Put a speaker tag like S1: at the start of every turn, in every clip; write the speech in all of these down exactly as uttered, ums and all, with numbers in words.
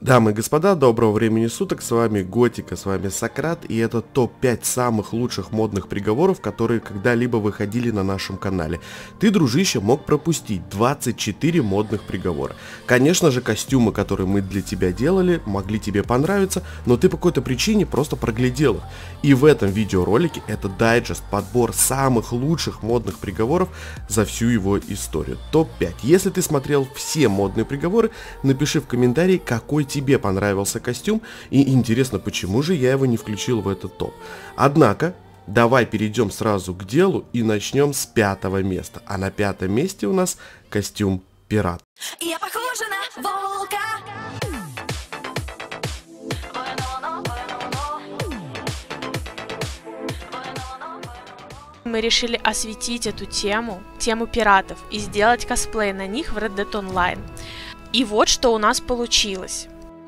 S1: Дамы и господа, доброго времени суток, с вами Готика, с вами Сократ, и это топ пять самых лучших модных приговоров, которые когда-либо выходили на нашем канале. Ты, дружище, мог пропустить двадцать четыре модных приговора. Конечно же, костюмы, которые мы для тебя делали, могли тебе понравиться, но ты по какой-то причине просто проглядел их. И в этом видеоролике это дайджест, подбор самых лучших модных приговоров за всю его историю. топ пять. Если ты смотрел все модные приговоры, напиши в комментарии, какой тебе понравился костюм, и интересно, почему же я его не включил в этот топ. Однако, давай перейдем сразу к делу и начнем с пятого места. А на пятом месте у нас костюм пират.
S2: Я похожа на волка.
S3: Мы решили осветить эту тему, тему пиратов, и сделать косплей на них в Red Dead Online. И вот что у нас получилось.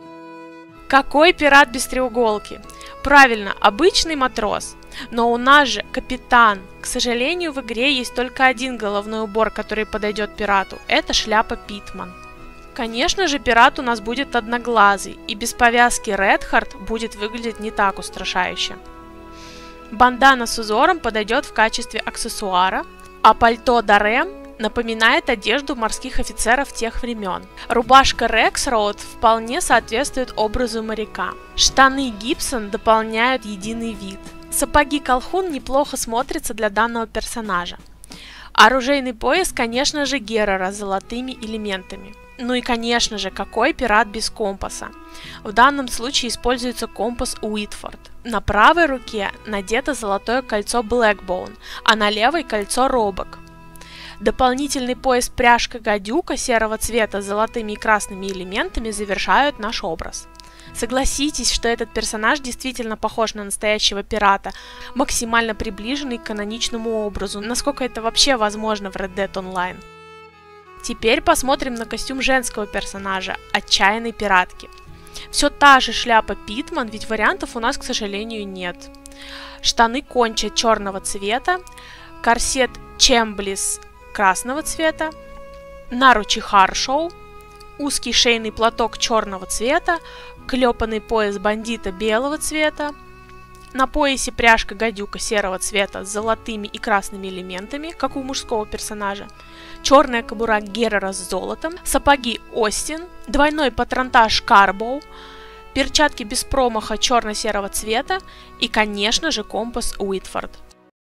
S3: Какой пират без треуголки? Правильно, обычный матрос. Но у нас же капитан. К сожалению, в игре есть только один головной убор, который подойдет пирату. Это шляпа Питман. Конечно же, пират у нас будет одноглазый, и без повязки Редхард будет выглядеть не так устрашающе. Бандана с узором подойдет в качестве аксессуара, а пальто Дарем напоминает одежду морских офицеров тех времен. Рубашка Рексроуд вполне соответствует образу моряка. Штаны Гибсон дополняют единый вид. Сапоги Колхун неплохо смотрятся для данного персонажа. Оружейный пояс, конечно же, Геррера с золотыми элементами. Ну и, конечно же, какой пират без компаса? В данном случае используется компас Уитфорд. На правой руке надето золотое кольцо Блэкбоун, а на левой кольцо Робок. Дополнительный пояс пряжка-гадюка серого цвета с золотыми и красными элементами завершают наш образ. Согласитесь, что этот персонаж действительно похож на настоящего пирата, максимально приближенный к каноничному образу, насколько это вообще возможно в Red Dead Online. Теперь посмотрим на костюм женского персонажа, отчаянной пиратки. Все та же шляпа Питман, ведь вариантов у нас, к сожалению, нет. Штаны конча черного цвета, корсет Чемблис красного цвета, наручи Харшоу, узкий шейный платок черного цвета, клепанный пояс бандита белого цвета, на поясе пряжка гадюка серого цвета с золотыми и красными элементами, как у мужского персонажа, черная кобура Геррера с золотом, сапоги Остин, двойной патронтаж Карбоу, перчатки без промаха черно-серого цвета и, конечно же, компас Уитфорд.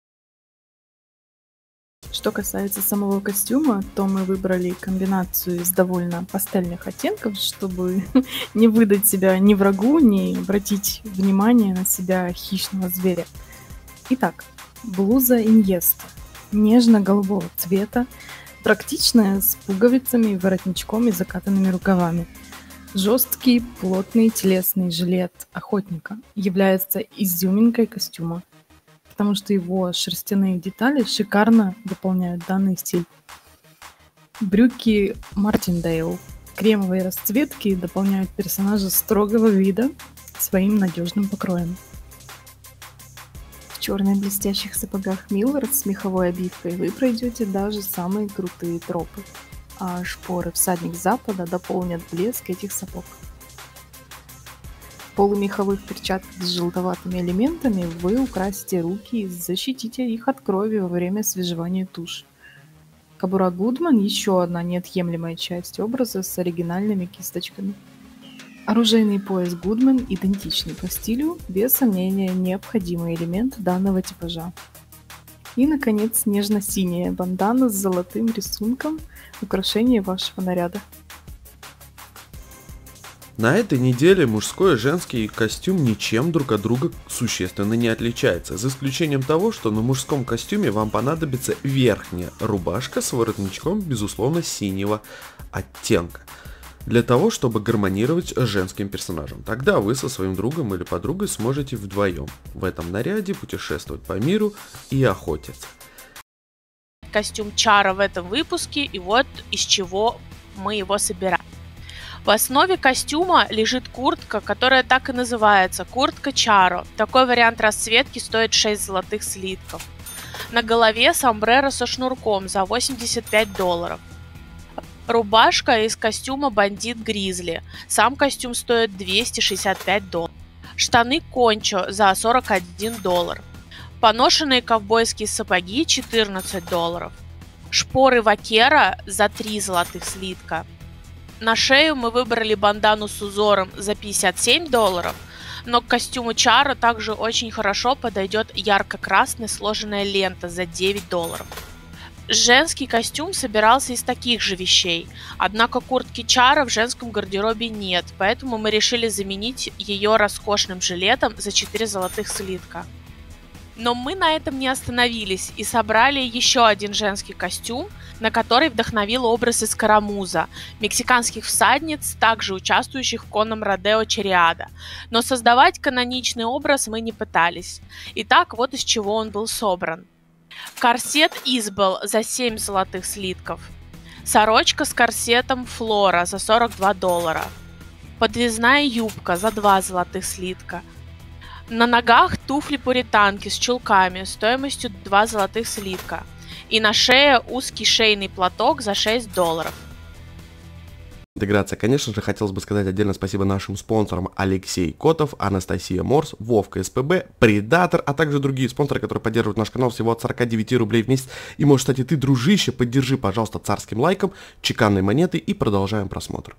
S4: Что касается самого костюма, то мы выбрали комбинацию из довольно пастельных оттенков, чтобы не выдать себя ни врагу, ни обратить внимание на себя хищного зверя. Итак, блуза Иньеста, нежно-голубого цвета, практичная, с пуговицами, воротничком и закатанными рукавами. Жесткий, плотный телесный жилет охотника является изюминкой костюма, потому что его шерстяные детали шикарно дополняют данный стиль. Брюки Мартиндейл кремовой расцветки дополняют персонажа строгого вида своим надежным покроем. В черных блестящих сапогах Миллард с меховой обивкой вы пройдете даже самые крутые тропы, а шпоры Всадник Запада дополнят блеск этих сапог. В полумеховых перчатках с желтоватыми элементами вы украсите руки и защитите их от крови во время освежевания туш. Кобура Гудман – еще одна неотъемлемая часть образа с оригинальными кисточками. Оружейный пояс Гудман идентичный по стилю, без сомнения необходимый элемент данного типажа. И, наконец, нежно-синяя бандана с золотым рисунком – украшение вашего наряда.
S1: На этой неделе мужской и женский костюм ничем друг от друга существенно не отличается, за исключением того, что на мужском костюме вам понадобится верхняя рубашка с воротничком, безусловно, синего оттенка, для того, чтобы гармонировать с женским персонажем. Тогда вы со своим другом или подругой сможете вдвоем в этом наряде путешествовать по миру и охотиться.
S3: Костюм Чара в этом выпуске, и вот из чего мы его собираем. В основе костюма лежит куртка, которая так и называется – куртка Чаро. Такой вариант расцветки стоит шесть золотых слитков. На голове сомбреро со шнурком за восемьдесят пять долларов. Рубашка из костюма «Бандит Гризли». Сам костюм стоит двести шестьдесят пять долларов. Штаны кончо за сорок один доллар. Поношенные ковбойские сапоги четырнадцать долларов. Шпоры вакера за три золотых слитка. На шею мы выбрали бандану с узором за пятьдесят семь долларов, но к костюму Чаро также очень хорошо подойдет ярко-красная сложенная лента за девять долларов. Женский костюм собирался из таких же вещей, однако куртки Чаро в женском гардеробе нет, поэтому мы решили заменить ее роскошным жилетом за четыре золотых слитка. Но мы на этом не остановились и собрали еще один женский костюм, на который вдохновил образ из Карамуза, мексиканских всадниц, также участвующих в конном родео Чариада. Но создавать каноничный образ мы не пытались. Итак, вот из чего он был собран. Корсет Избел за семь золотых слитков. Сорочка с корсетом Флора за сорок два доллара. Подвесная юбка за два золотых слитка. На ногах туфли-пуританки с чулками стоимостью два золотых слитка. И на шее узкий шейный платок за шесть долларов.
S1: Интеграция. Конечно же, хотелось бы сказать отдельно спасибо нашим спонсорам: Алексей Котов, Анастасия Морс, Вовка СПБ, Предатор, а также другие спонсоры, которые поддерживают наш канал всего от сорока девяти рублей в месяц. И может, кстати, ты, дружище, поддержи, пожалуйста, царским лайком, чеканной монетой, и продолжаем просмотр.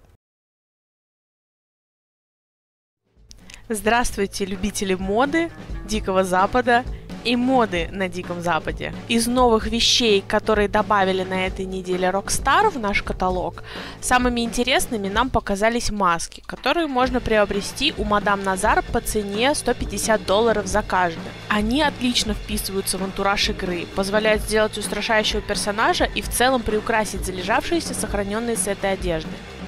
S3: Здравствуйте, любители моды, Дикого Запада и моды на Диком Западе. Из новых вещей, которые добавили на этой неделе Rockstar в наш каталог, самыми интересными нам показались маски, которые можно приобрести у мадам Назар по цене сто пятьдесят долларов за каждую. Они отлично вписываются в антураж игры, позволяют сделать устрашающего персонажа и в целом приукрасить залежавшиеся сохраненные сеты одежды.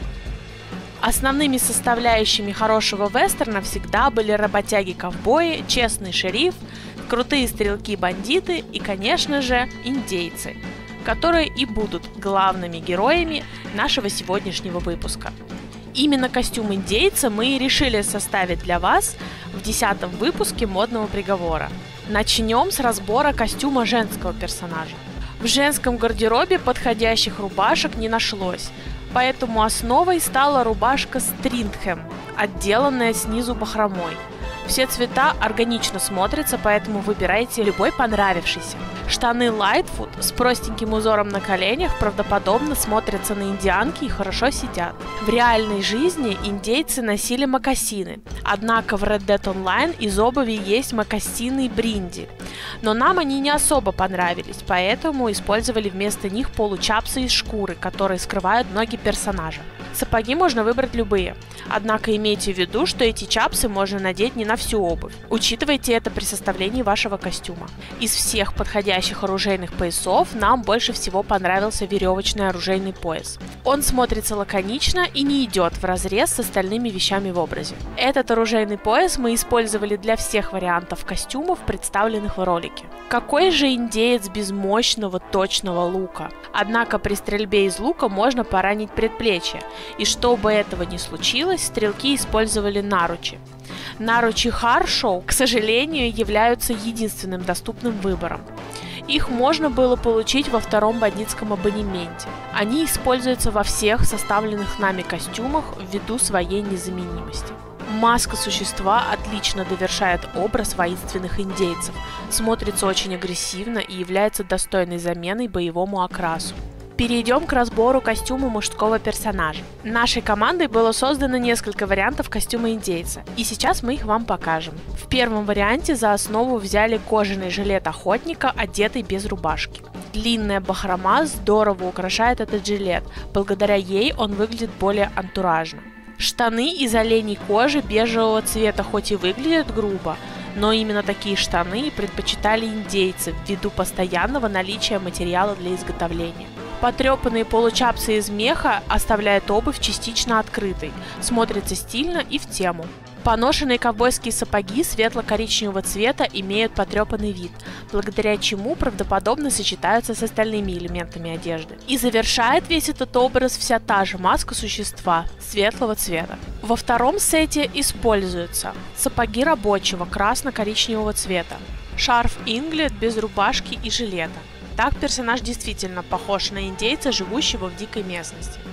S3: Основными составляющими хорошего вестерна всегда были работяги-ковбои, честный шериф, крутые стрелки-бандиты и, конечно же, индейцы, которые и будут главными героями нашего сегодняшнего выпуска. Именно костюм индейца мы и решили составить для вас в десятом выпуске модного приговора. Начнем с разбора костюма женского персонажа. В женском гардеробе подходящих рубашек не нашлось, поэтому основой стала рубашка Стриндхэм, отделанная снизу бахромой. Все цвета органично смотрятся, поэтому выбирайте любой понравившийся. Штаны Lightfoot с простеньким узором на коленях правдоподобно смотрятся на индианки и хорошо сидят. В реальной жизни индейцы носили мокасины, однако в Red Dead Online из обуви есть мокасины Бринди. Но нам они не особо понравились, поэтому использовали вместо них получапсы из шкуры, которые скрывают ноги персонажа. Сапоги можно выбрать любые, однако имейте в виду, что эти чапсы можно надеть не на всю обувь. Учитывайте это при составлении вашего костюма. Из всех подходящих оружейных поясов нам больше всего понравился веревочный оружейный пояс. Он смотрится лаконично и не идет вразрез с остальными вещами в образе. Этот оружейный пояс мы использовали для всех вариантов костюмов, представленных в ролике. Какой же индеец без мощного точного лука? Однако при стрельбе из лука можно поранить предплечье, и чтобы этого не случилось, стрелки использовали наручи. Наручи Харшоу, к сожалению, являются единственным доступным выбором. Их можно было получить во втором бандитском абонементе. Они используются во всех составленных нами костюмах ввиду своей незаменимости. Маска существа отлично довершает образ воинственных индейцев, смотрится очень агрессивно и является достойной заменой боевому окрасу. Перейдем к разбору костюма мужского персонажа. Нашей командой было создано несколько вариантов костюма индейца, и сейчас мы их вам покажем. В первом варианте за основу взяли кожаный жилет охотника, одетый без рубашки. Длинная бахрома здорово украшает этот жилет, благодаря ей он выглядит более антуражно. Штаны из оленей кожи бежевого цвета хоть и выглядят грубо, но именно такие штаны предпочитали индейцы ввиду постоянного наличия материала для изготовления. Потрепанные получапсы из меха оставляют обувь частично открытой, смотрится стильно и в тему. Поношенные ковбойские сапоги светло-коричневого цвета имеют потрепанный вид, благодаря чему правдоподобно сочетаются с остальными элементами одежды. И завершает весь этот образ вся та же маска существа светлого цвета. Во втором сете используются сапоги рабочего красно-коричневого цвета, шарф Инглет без рубашки и жилета. Так персонаж действительно похож на индейца, живущего в дикой местности.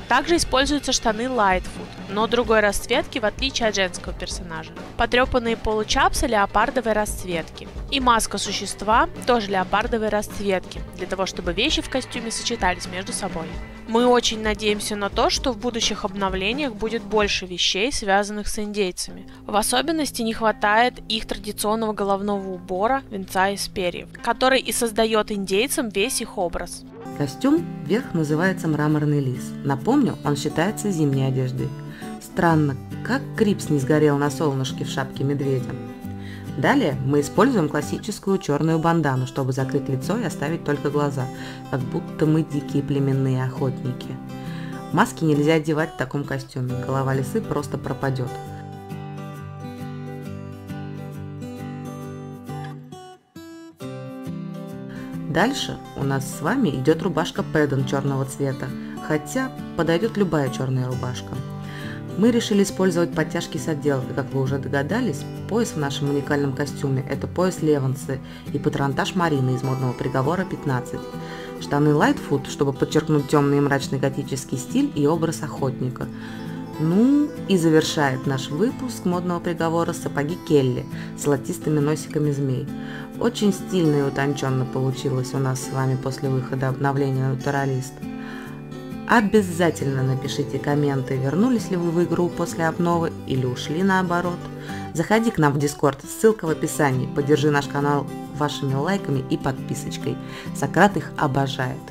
S3: Также используются штаны Lightfoot, но другой расцветки, в отличие от женского персонажа. Потрепанные получапсы леопардовой расцветки. И маска существа тоже леопардовой расцветки, для того чтобы вещи в костюме сочетались между собой. Мы очень надеемся на то, что в будущих обновлениях будет больше вещей, связанных с индейцами. В особенности не хватает их традиционного головного убора, венца из перьев, который и создает индейцам весь их образ.
S5: Костюм верх называется мраморный лис. Напомню, он считается зимней одеждой. Странно, как Крипс не сгорел на солнышке в шапке медведя. Далее мы используем классическую черную бандану, чтобы закрыть лицо и оставить только глаза, как будто мы дикие племенные охотники. Маски нельзя одевать в таком костюме, голова лисы просто пропадет. Дальше у нас с вами идет рубашка Пэддон черного цвета, хотя подойдет любая черная рубашка. Мы решили использовать подтяжки с отделкой, как вы уже догадались. Пояс в нашем уникальном костюме – это пояс Левансы и патронтаж Марины из модного приговора пятнадцать. Штаны Lightfoot, чтобы подчеркнуть темный и мрачный готический стиль и образ охотника. Ну и завершает наш выпуск модного приговора сапоги Келли с золотистыми носиками змей. Очень стильно и утонченно получилось у нас с вами после выхода обновления Натуралист. Обязательно напишите комменты, вернулись ли вы в игру после обновы или ушли наоборот. Заходи к нам в Discord, ссылка в описании. Поддержи наш канал вашими лайками и подписочкой. Сократ их обожает.